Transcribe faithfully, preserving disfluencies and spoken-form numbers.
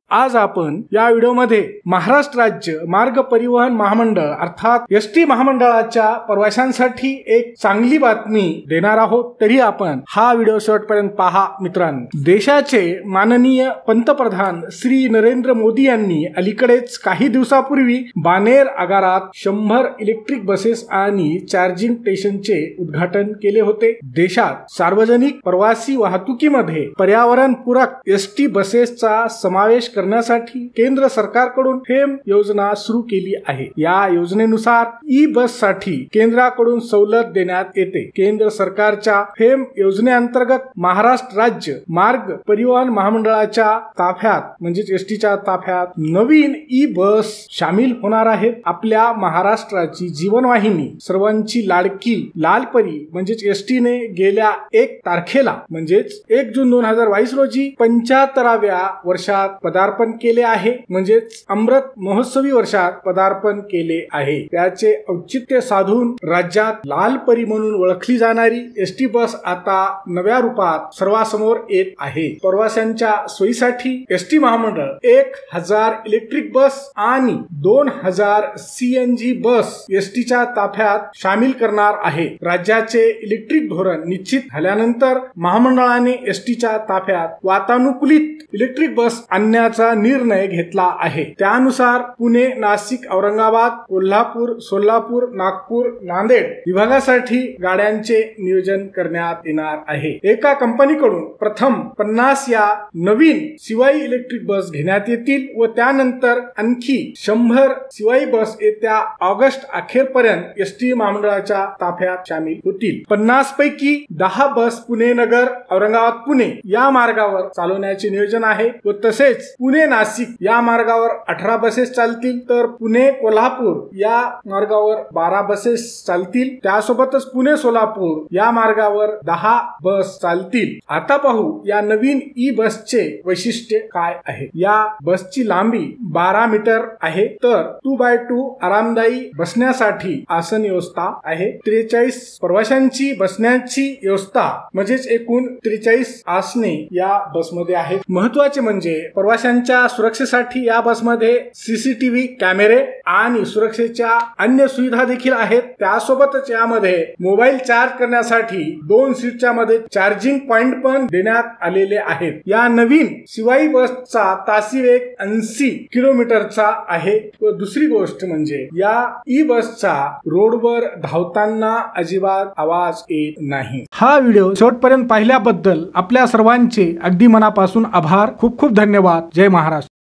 आज आपण या व्हिडिओमध्ये महाराष्ट्र राज्य मार्ग परिवहन महामंडळ अर्थात एस टी महामंडळाच्या प्रवाशांसाठी एक चांगली बातमी देणार आहोत। तरी आपण हा व्हिडिओ शेवटपर्यंत पहा मित्रांनो। देशाचे माननीय पंतप्रधान श्री नरेंद्र मोदी यांनी अलीकडेच काही दिवसापूर्वी बानेर आगारात शंभर इलेक्ट्रिक बसेस आणि चार्जिंग स्टेशनचे उद्घाटन केले होते। देशात सार्वजनिक प्रवासी वाहतुकीमध्ये पर्यावरणपूरक एस टी बसेसचा समावेश करण्यासाठी केंद्र सरकारकडून फेम योजना सुरू केली आहे। या योजनेनुसार ई बस साठी केंद्राकडून सवलत देण्यात येते। केंद्र सरकारच्या फेम योजनेअंतर्गत महाराष्ट्र राज्य मार्ग परिवहन महामंडळाच्या ताफ्यात म्हणजे एसटीच्या ताफ्यात नवीन ई बस सामील होणार आहेत। आपल्या महाराष्ट्राची जीवनवाहिनी सर्वांची लाडकी लालपरी म्हणजेच एसटीने गेल्या एक तारखेला म्हणजेच एक जून दोन हजार बावीस रोजी पंच्याहत्तराव्या वर्षात पदार्पण केले आहे। म्हणजेच अमृत महोत्सवी वर्षात पदार्पण केले आहे। त्याचे औचित्य साधून राज्यात लालपरी म्हणून ओळखली जाणारी एसटी बस आता नव्या रूपात सर्वांसमोर येत आहे। प्रवाशांच्या सोयीसाठी एसटी महामंडळ एक हजार इलेक्ट्रिक बस आणि दोन हजार सीएनजी बस एसटीच्या ताफ्यात सामील करणार आहे। राज्याचे इलेक्ट्रिक धोरण निश्चित झाल्यानंतर महामंडळाने एसटीच्या ताफ्यात वातानुकूलित इलेक्ट्रिक बस आणण्याचा निर्णय घेतला आहे। त्यानुसार पुणे, नाशिक, औरंगाबाद, कोल्हापूर, सोलापूर, नागपूर, नांदेड विभागासाठी गाड्यांचे नियोजन करण्यात येणार आहे। एका कंपनीकडून प्रथम पन्नास या नवीन शिवाई इलेक्ट्रिक बस घेण्यात येतील व त्यानंतर आणखी शंभर शिवाई बस येत्या ऑगस्ट अखेरपर्यंत एसटी महामंडळाच्या ताफ्यात सामील होतील। पन्नास पैकी दहा बस पुणे नगर, औरंगाबाद पुणे या मार्गावर चालवण्याचे नियोजन आहे व तसेच पुणे नाशिक या मार्गावर अठरा बसेस चालतील तर पुणे कोल्हापूर या मार्गावर बारा बसेस चालतील। त्यासोबतच पुणे सोलापूर या मार्गावर दहा बस चालतील। आता पाहू या नवीन ई बसचे वैशिष्ट्य काय आहे। या बसची लांबी बारा मीटर आहे तर टू बाय टू आरामदायी बसण्यासाठी आसन व्यवस्था आहे। त्रेचाळीस प्रवाशांची बसण्याची व्यवस्था म्हणजेच एकूण त्रेचाळीस आसने या बसमध्ये आहेत। महत्वाचे म्हणजे प्रवाशांच्या सुरक्षेसाठी या बसमध्ये सीसीटीव्ही कॅमेरे आणि सुरक्षेच्या अन्य सुविधा देखील आहेत। त्यासोबतच यामध्ये मोबाईल चार्ज करण्यासाठी दोन सीटच्या मध्ये चार्जिंग पॉइंट पण देण्यात आलेले आहेत। या नवीन शिवाई बसचा तासी वेग ऐंशी किलोमीटरचा आहे व दुसरी गोष्ट म्हणजे या ई बसचा रोडवर धावताना अजिबात आवाज येत नाही। हा व्हिडिओ शेवटपर्यंत पाहिल्याबद्दल आपल्या सर्वांचे अगदी मनापासून आभार। खूप खूप धन्यवाद। जय महाराष्ट्र।